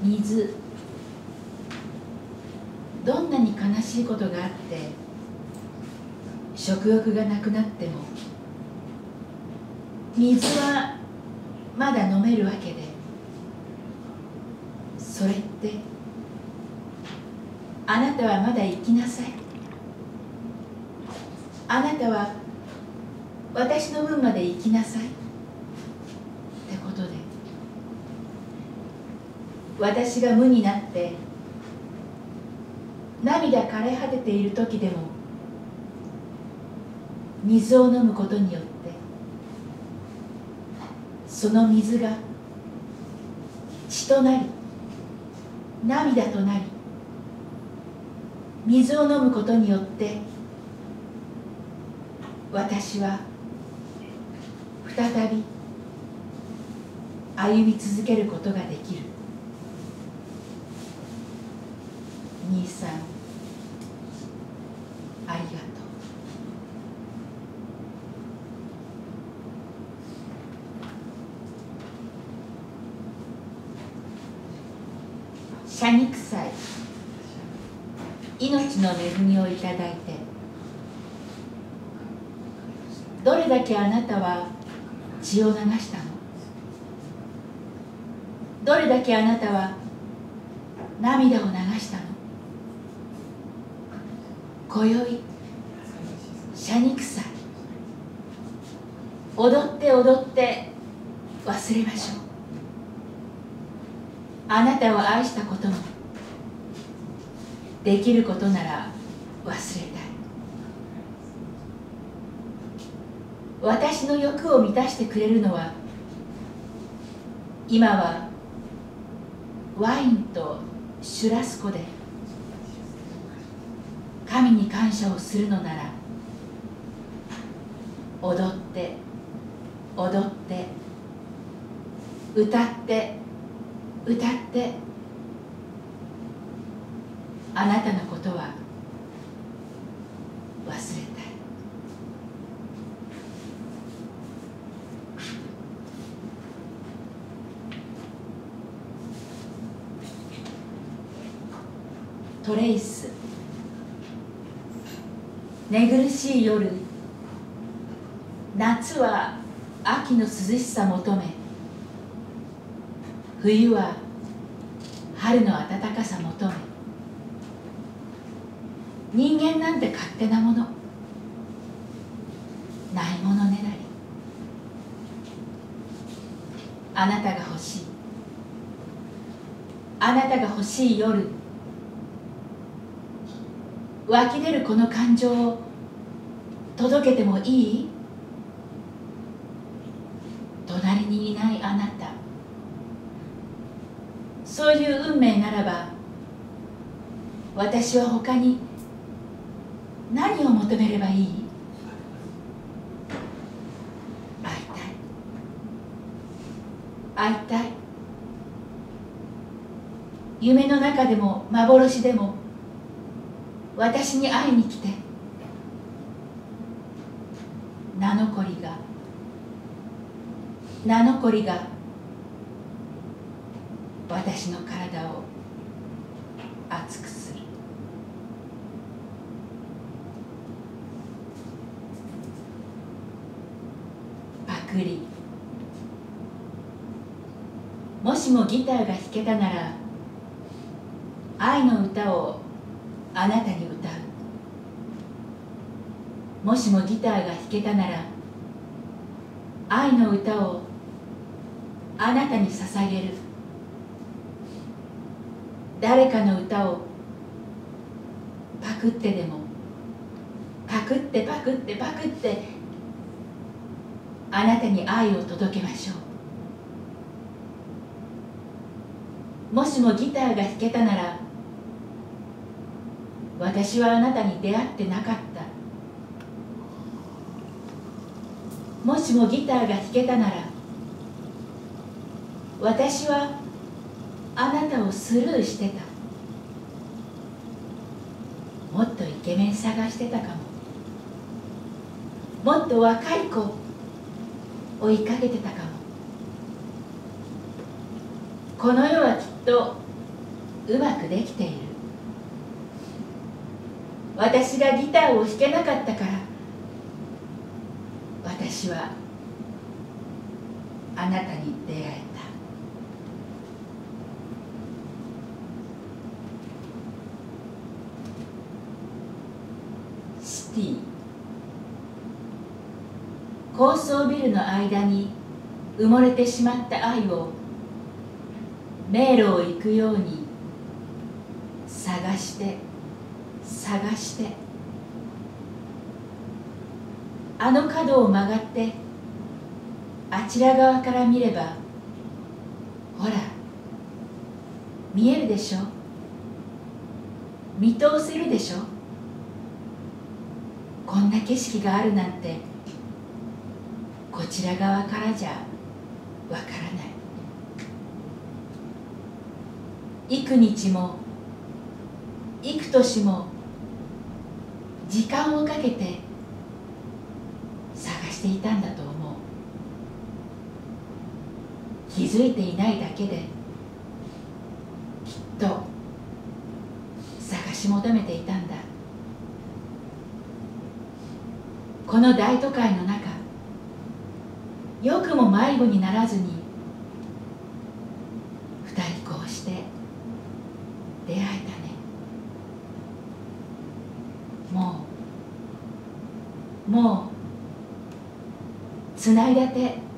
水、どんなに悲しいことがあって食欲がなくなっても水はまだ飲めるわけで、それってあなたはまだ生きなさい、あなたは私の分まで生きなさいってことで、私が無になって涙枯れ果てている時でも水を飲むことによってその水が血となり涙となり、水を飲むことによって私は再び歩み続けることができる。兄さん、ありがとう。謝肉祭、命の恵みをいただいて、どれだけあなたは血を流したの？どれだけあなたは涙を流したの？今宵、謝肉祭、踊って踊って忘れましょう。あなたを愛したこともできることなら忘れたい。私の欲を満たしてくれるのは今はワインとシュラスコで神に感謝をするのなら、踊って踊って歌って歌ってあなたのことは忘れたい。トレイス、寝苦しい夜、夏は秋の涼しさ求め、冬は春の暖かさ求め、人間なんて勝手なもの、ないものねだり。あなたが欲しい、あなたが欲しい夜、湧き出るこの感情を届けてもいい？隣にいないあなた、そういう運命ならば、私は他に何を求めればいい？会いたい、会いたい。夢の中でも幻でも私に会いに来て、名残が私の体を熱くする。パクリ。もしもギターが弾けたなら、愛の歌をあなたに歌う。もしもギターが弾けたなら、愛の歌をあなたに捧げる。誰かの歌をパクってでも、パクってパクってパクってあなたに愛を届けましょう。もしもギターが弾けたなら、私はあなたに出会ってなかった。もしもギターが弾けたなら、私はあなたをスルーしてた。もっとイケメン探してたかも。もっと若い子追いかけてたかも。この世はきっとうまくできている。私がギターを弾けなかったから、私はあなたに出会えた。シティ、高層ビルの間に埋もれてしまった愛を迷路を行くように探して探して、あの角を曲がってあちら側から見れば、ほら見えるでしょ、見通せるでしょ。こんな景色があるなんてこちら側からじゃわからない。幾日も幾年も時間をかけて探していたんだと思う。気づいていないだけできっと探し求めていたんだ。この大都会の中、よくも迷子にならずに二人こうして出会えたね。もうつないだて